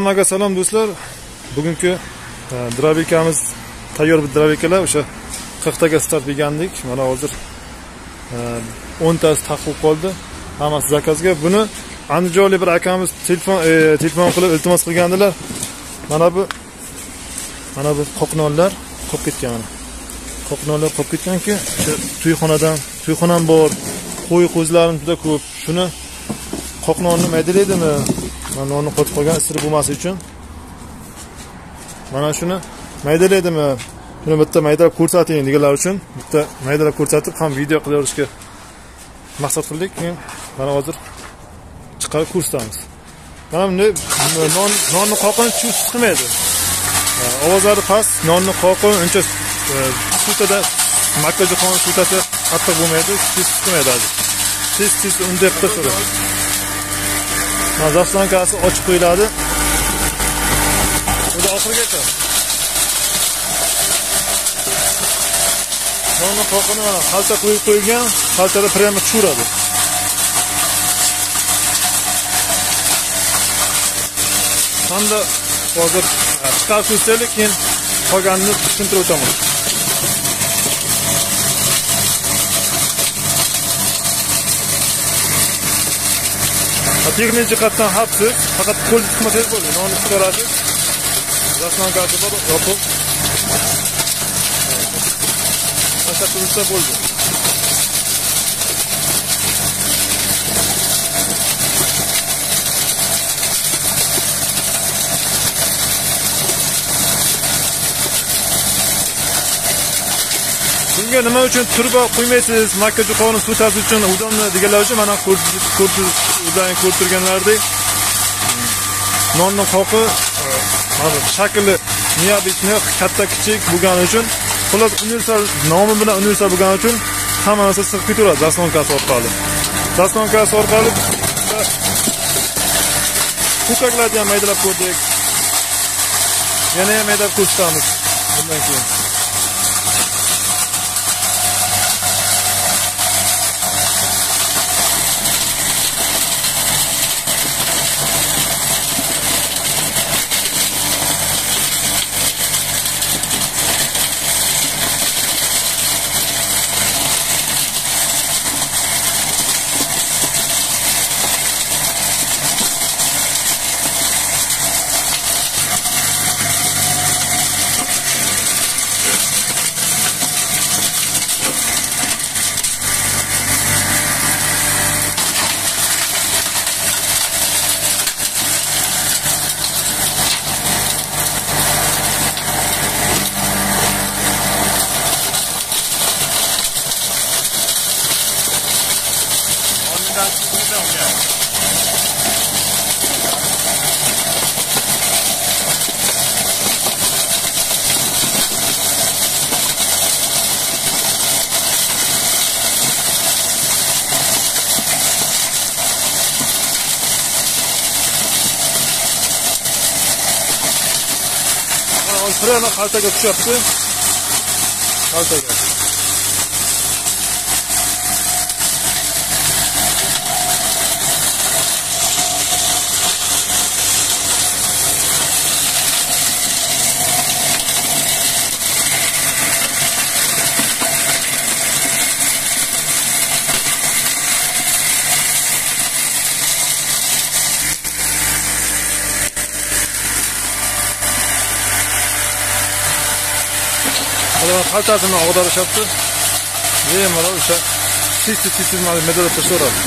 Hammaga salom do'stlar. Bugungi drabikamiz tayyor bir drabikalar. O'sha 40 taga start bergandik. Mana hozir 10 tasi taqib qoldi. Hammasi zakazga. Buni andijonlik bir akamiz telefon qilib iltimos qilgandilar. Mana bu qo'qnonlar qolib ketgan mana. Qo'qnonlar qolib ketganki, o'sha to'yxonam bor. Qo'y qo'zlarim juda ko'p. Shuni qo'qnonni maydaladimi? Mana nonni qo'yib qo'ygan isiri bo'lmasi uchun. Mana shuni maydalaydimi? Shuni bitta maydalab ko'rsating deganlar uchun bitta maydalab ko'rsatib ham video qilaverishga maqsad qildik. Keyin mana hozir chiqarib ko'rsatamiz. Mana bunday nonni qoqini chusiz qilmaydi. Ovozlari past, nonni qoqin uncha sutada makkajo'xon sutasi qattiq bo'lmaydi, chusiz qilmaydi hozir. Tez unday qilib zastankasi ochib qo'yiladi. Buni oxirigacha. Nonni qoqini mana xalta qo'yib qo'ygan, xaltada prямо tushiradi. Hamda hozir chiqarib ko'rsaylik, keyin qolganini tushuntirib o'taman. Texnik jihatdan hapsiz, faqat qo'l tutmasangiz bo'ladi. Nonni chiqarasiz. Zastankasi bor, yopib. Tashlab tursa bo'ldi. Bunga nima uchun turba qo'ymaysiz? Makkajo'xoni sutasi uchun udonni deganlar uchun mana ko'rtirganlardek nonni qoqi mana shakli neobitni katta kichik bo'lgani uchun, xullas universal nomi bilan universal bo'lgani uchun hamma narsa sig'ib ketaveradi zastankasi orqali. Zastankasi orqali ko'kaklarni ham maydalab ko'rdik. Yana ham maydalab ko'rsatamiz bundan keyin. Prямо xaltaga tushyapti. Xaltaga. Xaltasini ag'darishyapti. Mana o'sha tez mana medalab tashlaveradi.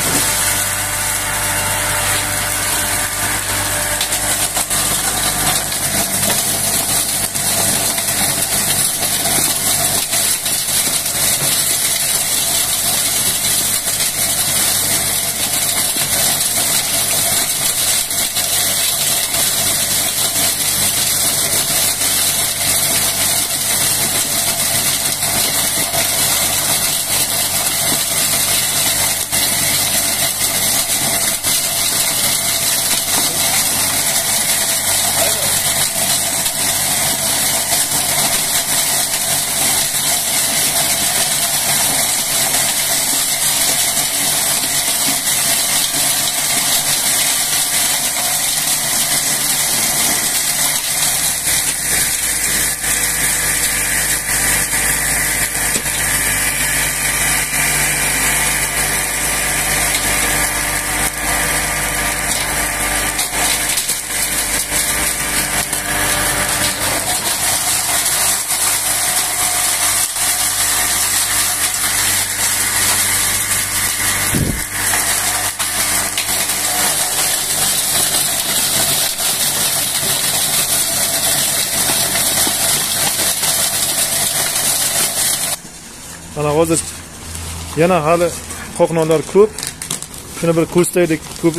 Mana hozir yana hali qoq nonlar ko'p. Shuni bir ko'rsataylik, ko'p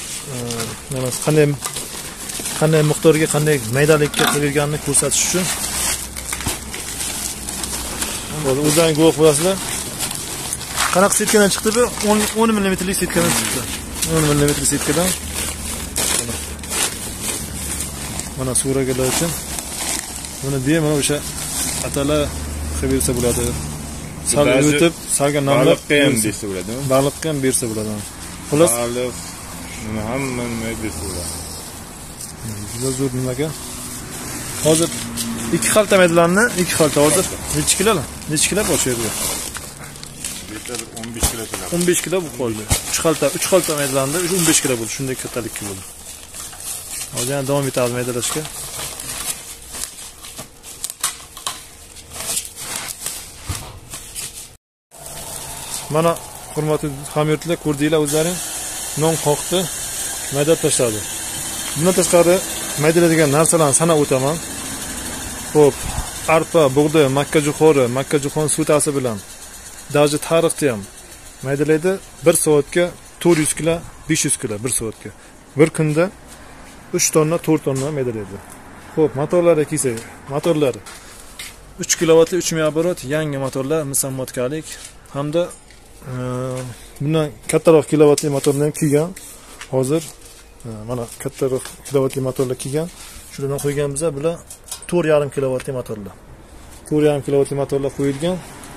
qanday miqdorga, qanday maydalikka qilinganini ko'rsatish uchun. Hozir o'zlaringiz guvoh bo'lasizlar. Qanaqa sitkadan chiqdi bu? 10 mmlik sitkadan chiqdi. 10 mm sitkadan. Mana suraga uchun. Buni bemalol o'sha atalar qilib bersa bo'ladi. Sal o'tib, salga namlab ham bersa bo'ladimi? Baliqqa ham bersa bo'ladi. Xullas, baliq hamma nima bersa bo'ladi. Juda zo'r nimaga? Hozir 2 xalta maydalarni, 2 xalta hozir necha kilolar? Necha kilo bor shu yerda? 15 kilo. 15 kilo bu qoldi. 3 xalta maydalarni 15 kilo bo'ldi. Shunday kattalikka bo'ldi. Hozir yana davom etamiz maydalashga. Mana hurmatli hamyurtlar, ko'rdinglar o'zlaring, non qoqdi, maydalab tashladi. Bundan tashqari maydaladigan narsalarni sanab o'taman. Xo'p, arpa, bug'doy, makka jo'xori sutasi bilan даже tariqni ham maydalaydi. 1 soatga 400 kg, 500 kg 1 soatga. Bir kunda 3 tonna, 4 tonna maydalaydi. Xo'p, motorlarga kelsak, motorlar 3 kilovatli 3000 оборот yangi motorlar, musammotkalik hamda bundan kattaroq kilovatli motorni ham kelgan. Hozir mana kattaroq kilovatli motorlar kelgan. Shulardan qo'ygan biza bular 4,5 kilovatli motorlar. 4,5 kilovatli motorlar qo'yilgan.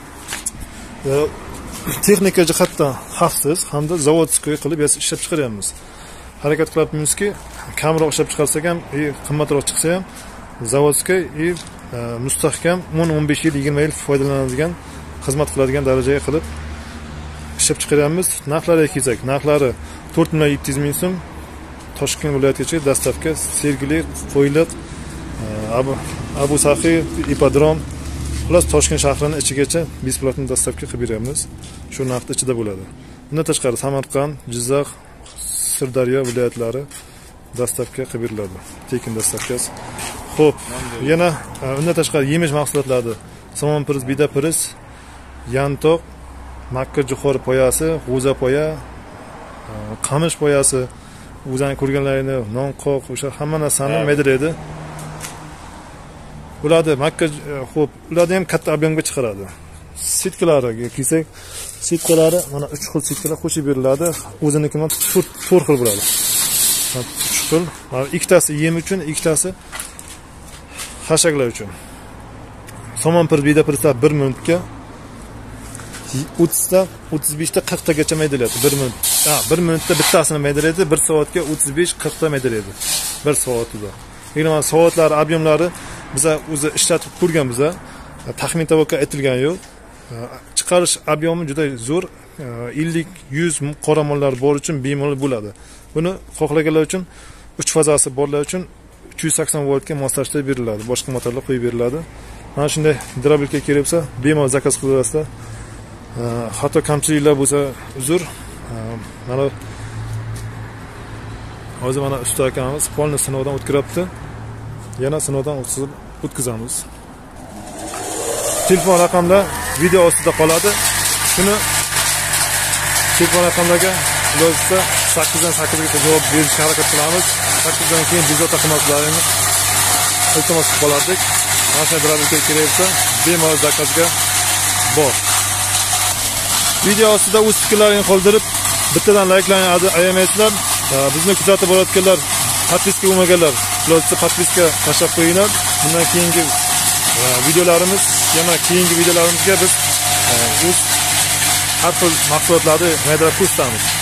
Texnika jihatdan xavfsiz hamda zavodskiy qilib ishlab chiqaryapmiz. Harakat qilyapmizki, kamroq ishlab chiqarsak ham, qimmatroq chiqsa ham zavodskiy mustahkam 10-15 yil, 20 yil foydalanadigan, xizmat qiladigan darajaga qilib ishlab chiqaryapmiz. Narxlariga kelsak, narxlari 4,7 million so'm. Toshkent viloyatigacha dastavka, Sergeli, Qo'yliq, Abu Saxiy, Ipodrom, xullas Toshkent shahrining ichigacha besplatni dastavka qilib beramiz. Shu narxda ichida bo'ladi. Bundan tashqari Samarqand, Jizzax, Sirdaryo viloyatlari dastavka qilib beriladi. Tekin dastavkasi. Xo'p, yana undan tashqari yemish mahsulotlari, somon piris, bida piris, yantoq, makka jo'xori poyasi, g'o'za poya, qamish poyasi, o'zing ko'rganlaringni, non qoq, o'sha hamma narsani maydalaydi. Ularni makka, xo'p, ularni ham katta ob'yemga chiqaradi. Sitkalariga kelsak, sitkalari mana 3 xil sitkalar qo'shib beriladi. O'ziniki ham 4 xil bo'ladi. 3 xil. Mana ikkitasi yem uchun, ikkitasi hashaklar uchun. Somon pir, bida pirslar 1 minutga 30 ta, 35 ta, 40 tagacha maydalaydi 1 minut. 1 minutda bittasini maydalaydi, 1 soatga 35-40 ta maydalaydi 1 soatida. Ya'ni mana soatlar, ob'yemlari biza o'zi ishlatib ko'rgan biza. Taxmin tavoqqa aytilgan yo'q. Chiqarish ob'yemi juda zo'r. 50-100 qoramollar bor uchun bemalol bo'ladi. Buni xohlaganlar uchun 3 fazasi borlar uchun 380 voltga moslashtirib beriladi. Boshqa motorlar qo'yib beriladi. Mana shunday gidroblika kerak bo'lsa, bemalol zakaz qilib olasizlar. Hatto kamchiliklar bo'lsa uzr. Mana hozir mana usta akamiz polni sinovdan o'tkazibdi. Yana sinovdan o'tkazamiz. Telefon raqamlar video ostida qoladi. Shuni telefon raqamlarga yozsa 8 dan 8 gacha javob berishga harakat qilamiz. 8 dan keyin bezovta qilmasligimiz iltimos qilib qolardik. Mana shunday gidroblika kerak bo'lsa, bemalol zakazga bor. Video ostida o'z fikrlaringizni qoldirib, bittadan layklarni ayamaysizlar. Bizni kuzatib borayotganlar, podpiska bo'lmaganlar, lozimcha podpiska tashlab qo'yinglar. Bundan keyingi videolarimiz, yana keyingi videolarimizga biz o'z har xil mahsulotlarni maydalab ko'rsatamiz.